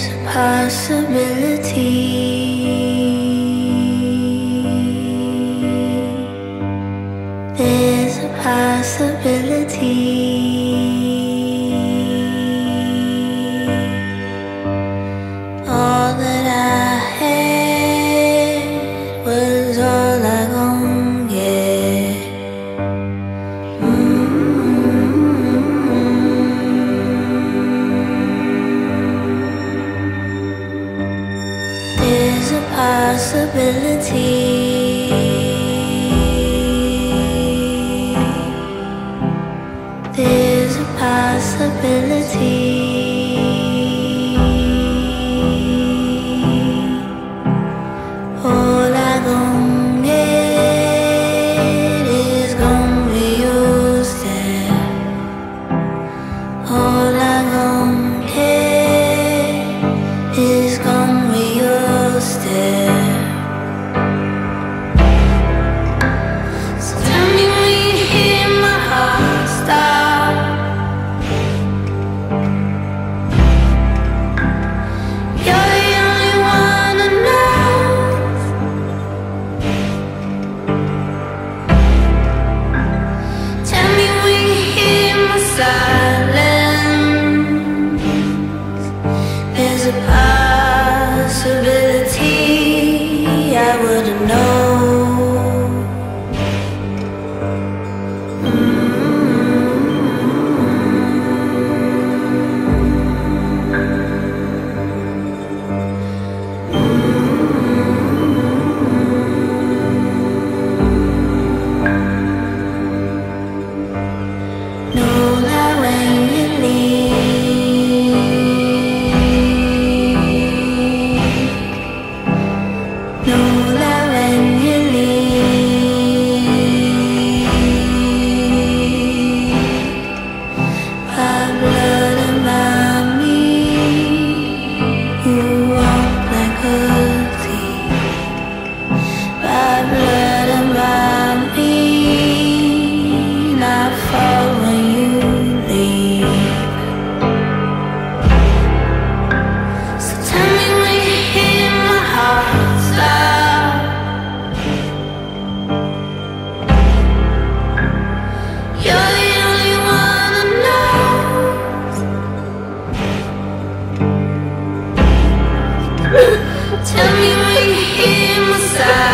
There's a possibility. All that I had was all I gon' get. There's a possibility. There's a possibility. All I gon' get is gon' be your step. All I gon' get is gon' be your step. So tell me when you hear my heart stop. You're the only one I know. Tell me when you hear my silence. There's a possibility I wouldn't know. Know that when you leave, know that when you leave, my blood and by me, you walk like a thief. My blood and by me, not fall when you leave. So tell me when you hear my heart stop. You're the only one I know. Tell me when you hear my sigh.